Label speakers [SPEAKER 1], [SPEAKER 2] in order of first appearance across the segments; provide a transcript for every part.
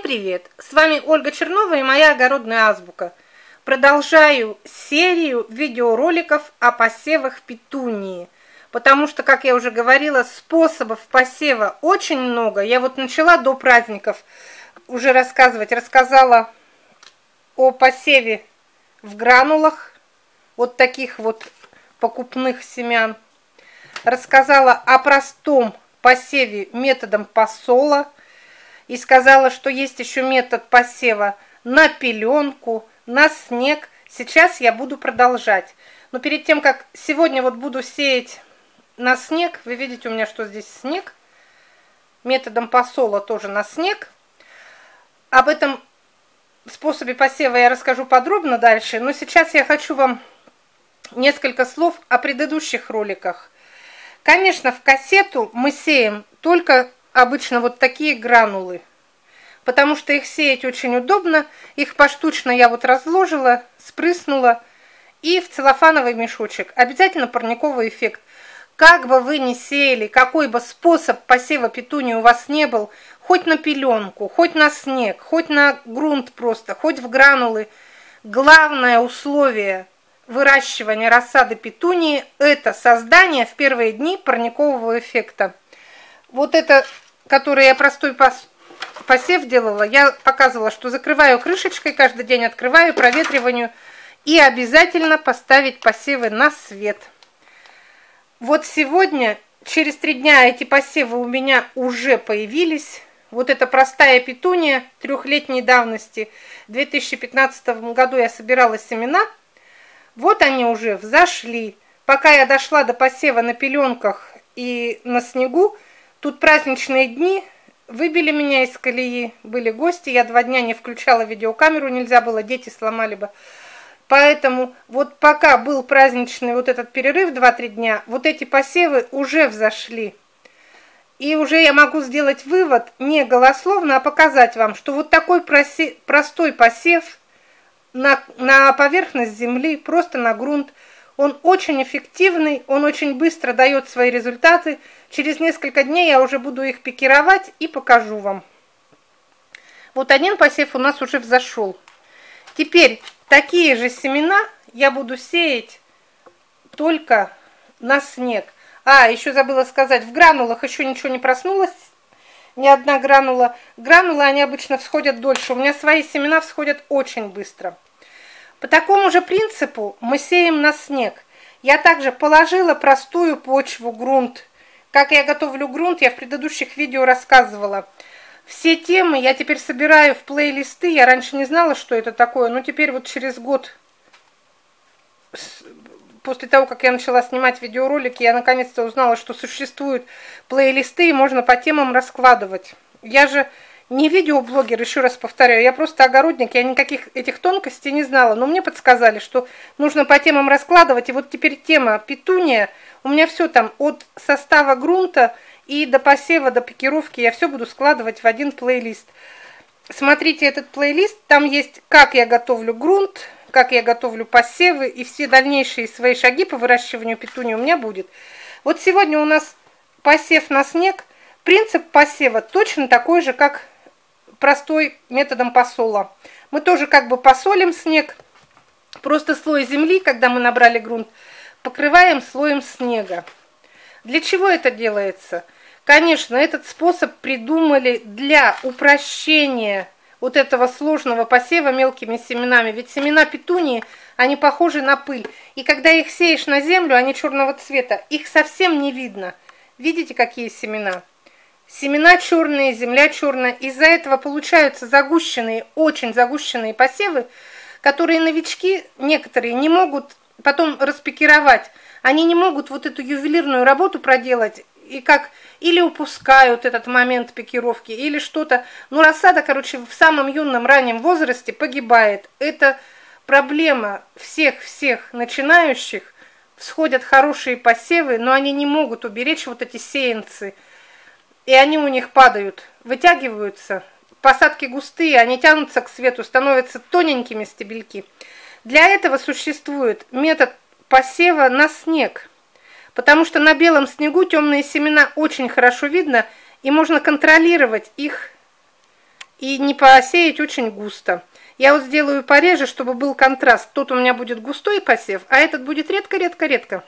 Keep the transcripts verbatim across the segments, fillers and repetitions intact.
[SPEAKER 1] привет! С вами Ольга Чернова и моя огородная азбука. Продолжаю серию видеороликов о посевах петунии. Потому что, как я уже говорила, способов посева очень много. Я вот начала до праздников уже рассказывать. Рассказала о посеве в гранулах, вот таких вот покупных семян. Рассказала о простом посеве методом посола. И сказала, что есть еще метод посева на пеленку, на снег. Сейчас я буду продолжать. Но перед тем, как сегодня вот буду сеять на снег, вы видите у меня, что здесь снег. Методом посола тоже на снег. Об этом способе посева я расскажу подробно дальше. Но сейчас я хочу вам несколько слов о предыдущих роликах. Конечно, в кассету мы сеем только обычно вот такие гранулы, потому что их сеять очень удобно. Их поштучно я вот разложила, спрыснула и в целлофановый мешочек. Обязательно парниковый эффект. Как бы вы ни сеяли, какой бы способ посева петунии у вас не был, хоть на пеленку, хоть на снег, хоть на грунт просто, хоть в гранулы, главное условие выращивания рассады петунии – это создание в первые дни парникового эффекта. Вот это, который я простой посев делала, я показывала, что закрываю крышечкой, каждый день открываю, проветриванию, и обязательно поставить посевы на свет. Вот сегодня, через три дня, эти посевы у меня уже появились. Вот эта простая петуния трехлетней давности. В две тысячи пятнадцатом году я собирала семена. Вот они уже взошли. Пока я дошла до посева на пеленках и на снегу, тут праздничные дни выбили меня из колеи, были гости, я два дня не включала видеокамеру, нельзя было, дети сломали бы. Поэтому вот пока был праздничный вот этот перерыв два-три дня, вот эти посевы уже взошли. И уже я могу сделать вывод не голословно, а показать вам, что вот такой просе, простой посев на, на поверхность земли, просто на грунт, он очень эффективный, он очень быстро дает свои результаты. Через несколько дней я уже буду их пикировать и покажу вам. Вот один посев у нас уже взошел. Теперь такие же семена я буду сеять только на снег. А, еще забыла сказать, в гранулах еще ничего не проснулось, ни одна гранула. Гранулы, они обычно всходят дольше. У меня свои семена всходят очень быстро. По такому же принципу мы сеем на снег. Я также положила простую почву, грунт. Как я готовлю грунт, я в предыдущих видео рассказывала. Все темы я теперь собираю в плейлисты. Я раньше не знала, что это такое, но теперь вот через год, после того, как я начала снимать видеоролики, я наконец-то узнала, что существуют плейлисты и можно по темам раскладывать. Я же не видеоблогер, еще раз повторяю, я просто огородник, я никаких этих тонкостей не знала, но мне подсказали, что нужно по темам раскладывать, и вот теперь тема петуния, у меня все там от состава грунта и до посева, до пикировки, я все буду складывать в один плейлист. Смотрите этот плейлист, там есть, как я готовлю грунт, как я готовлю посевы, и все дальнейшие свои шаги по выращиванию петунии у меня будет. Вот сегодня у нас посев на снег, принцип посева точно такой же, как простой методом посола. Мы тоже как бы посолим снег, просто слой земли, когда мы набрали грунт, покрываем слоем снега. Для чего это делается? Конечно, этот способ придумали для упрощения вот этого сложного посева мелкими семенами. Ведь семена петунии, они похожи на пыль. И когда их сеешь на землю, они черного цвета, их совсем не видно. Видите, какие семена? Семена черные, земля черная. Из-за этого получаются загущенные, очень загущенные посевы, которые новички некоторые не могут потом распикировать. Они не могут вот эту ювелирную работу проделать, и как или упускают этот момент пикировки, или что-то. Ну, рассада, короче, в самом юном, раннем возрасте погибает. Это проблема всех-всех начинающих. Всходят хорошие посевы, но они не могут уберечь вот эти сеянцы. И они у них падают, вытягиваются, посадки густые, они тянутся к свету, становятся тоненькими стебельки. Для этого существует метод посева на снег, потому что на белом снегу темные семена очень хорошо видно, и можно контролировать их и не посеять очень густо. Я вот сделаю пореже, чтобы был контраст. Тут у меня будет густой посев, а этот будет редко-редко-редко.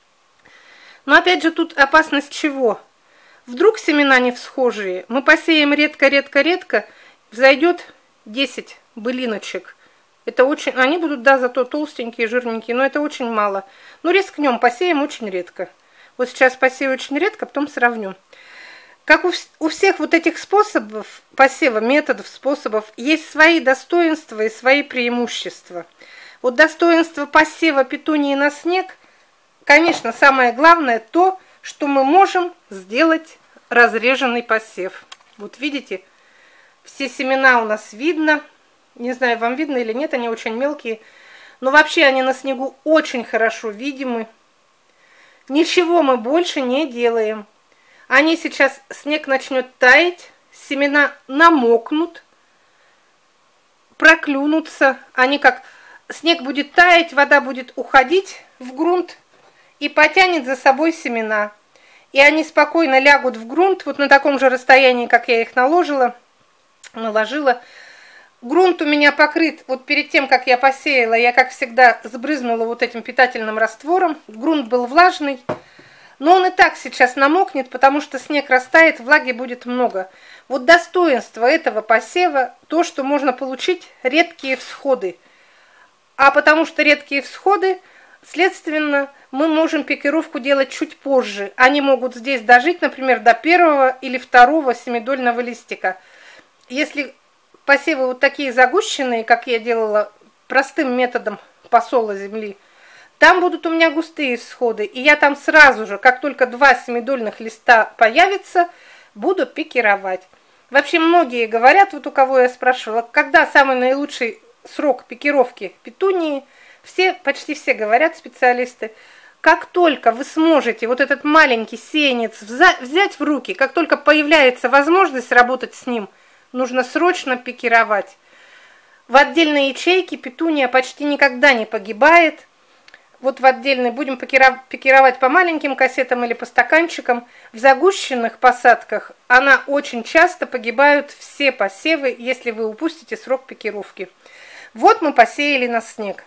[SPEAKER 1] Но опять же тут опасность чего? Вдруг семена не всхожие, мы посеем редко-редко-редко, взойдет десять былиночек. Это очень, они будут, да, зато толстенькие, жирненькие, но это очень мало. Ну, рискнем, посеем очень редко. Вот сейчас посею очень редко, потом сравню. Как у, у всех вот этих способов посева, методов, способов, есть свои достоинства и свои преимущества. Вот достоинство посева петунии на снег, конечно, самое главное то, что мы можем сделать разреженный посев. Вот видите, все семена у нас видно. Не знаю, вам видно или нет, они очень мелкие. Но вообще они на снегу очень хорошо видимы. Ничего мы больше не делаем. Они сейчас, снег начнет таять, семена намокнут, проклюнутся. Они как, снег будет таять, вода будет уходить в грунт и потянет за собой семена. И они спокойно лягут в грунт, вот на таком же расстоянии, как я их наложила, наложила. Грунт у меня покрыт, вот перед тем, как я посеяла, я, как всегда, сбрызнула вот этим питательным раствором. Грунт был влажный, но он и так сейчас намокнет, потому что снег растает, влаги будет много. Вот достоинство этого посева, то, что можно получить редкие всходы. А потому что редкие всходы, следственно, мы можем пикировку делать чуть позже. Они могут здесь дожить, например, до первого или второго семидольного листика. Если посевы вот такие загущенные, как я делала простым методом посола земли, там будут у меня густые всходы, и я там сразу же, как только два семидольных листа появятся, буду пикировать. Вообще многие говорят, вот у кого я спрашивала, когда самый наилучший срок пикировки петунии, все, почти все говорят, специалисты, как только вы сможете вот этот маленький сеянец взять в руки, как только появляется возможность работать с ним, нужно срочно пикировать. В отдельной ячейке петуния почти никогда не погибает. Вот в отдельной будем пикировать по маленьким кассетам или по стаканчикам. В загущенных посадках она очень часто погибают все посевы, если вы упустите срок пикировки. Вот мы посеяли на снег.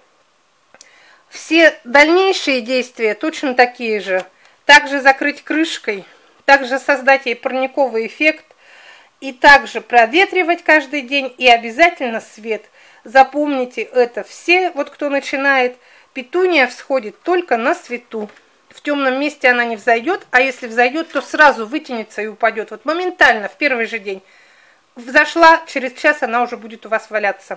[SPEAKER 1] Все дальнейшие действия точно такие же. Также закрыть крышкой, также создать ей парниковый эффект, и также проветривать каждый день, и обязательно свет. Запомните это все, вот кто начинает. Петуния всходит только на свету. В темном месте она не взойдет, а если взойдет, то сразу вытянется и упадет. Вот моментально, в первый же день. Взошла, через час она уже будет у вас валяться.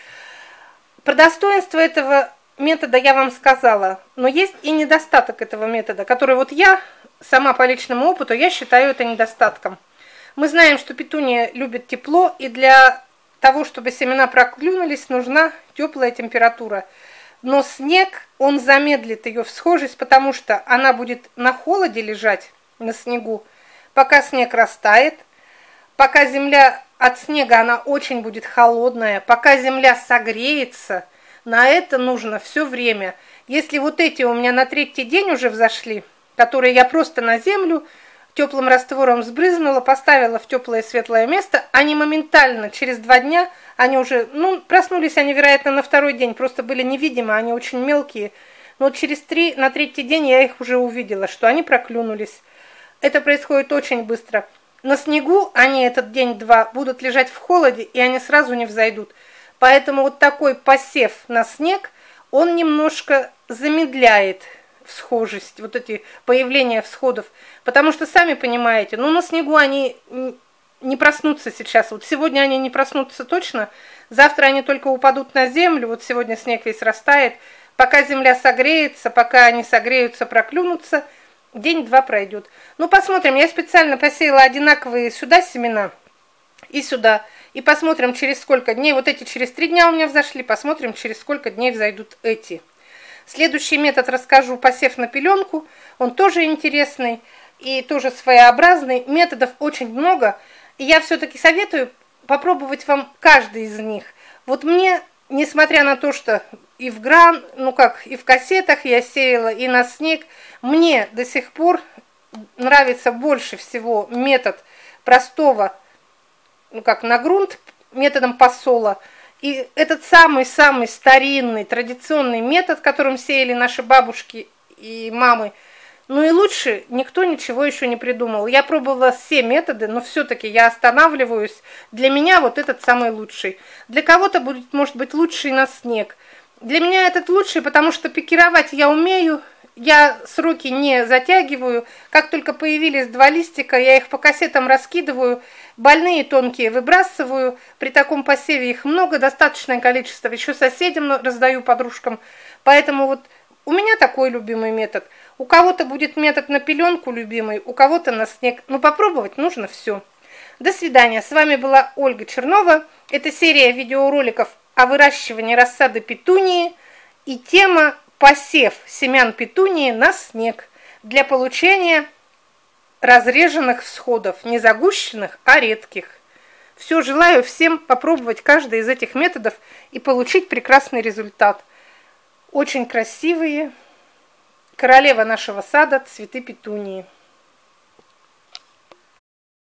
[SPEAKER 1] Про достоинство этого метода я вам сказала, но есть и недостаток этого метода, который вот я, сама по личному опыту, я считаю это недостатком. Мы знаем, что петуния любит тепло, и для того, чтобы семена проклюнулись, нужна теплая температура. Но снег, он замедлит ее всхожесть, потому что она будет на холоде лежать, на снегу, пока снег растает, пока земля от снега, она очень будет холодная, пока земля согреется. На это нужно все время. Если вот эти у меня на третий день уже взошли, которые я просто на землю теплым раствором сбрызнула, поставила в теплое светлое место, они моментально, через два дня, они уже, ну, проснулись они, вероятно, на второй день, просто были невидимы, они очень мелкие, но через три, на третий день я их уже увидела, что они проклюнулись. Это происходит очень быстро. На снегу они этот день-два будут лежать в холоде, и они сразу не взойдут. Поэтому вот такой посев на снег, он немножко замедляет всхожесть, вот эти появления всходов. Потому что, сами понимаете, ну на снегу они не проснутся сейчас. Вот сегодня они не проснутся точно, завтра они только упадут на землю, вот сегодня снег весь растает. Пока земля согреется, пока они согреются, проклюнутся, день-два пройдет. Ну посмотрим, я специально посеяла одинаковые сюда семена и сюда. И посмотрим, через сколько дней, вот эти через три дня у меня взошли, посмотрим, через сколько дней взойдут эти. Следующий метод расскажу, посев на пеленку, он тоже интересный и тоже своеобразный. Методов очень много, и я все-таки советую попробовать вам каждый из них. Вот мне, несмотря на то, что и в гран, ну как, и в кассетах я сеяла, и на снег, мне до сих пор нравится больше всего метод простого, ну как, на грунт методом посола. И этот самый-самый старинный, традиционный метод, которым сеяли наши бабушки и мамы, ну и лучше никто ничего еще не придумал. Я пробовала все методы, но все-таки я останавливаюсь. Для меня вот этот самый лучший. Для кого-то будет, может быть, лучший на снег. Для меня этот лучший, потому что пикировать я умею. Я сроки не затягиваю. Как только появились два листика, я их по кассетам раскидываю. Больные тонкие выбрасываю. При таком посеве их много, достаточное количество. Еще соседям раздаю, подружкам. Поэтому вот у меня такой любимый метод. У кого-то будет метод на пеленку любимый, у кого-то на снег. Но попробовать нужно все. До свидания. С вами была Ольга Чернова. Это серия видеороликов о выращивании рассады петунии и тема посев семян петунии на снег для получения разреженных всходов, не загущенных, а редких. Все, желаю всем попробовать каждый из этих методов и получить прекрасный результат. Очень красивые. Королева нашего сада, цветы петунии.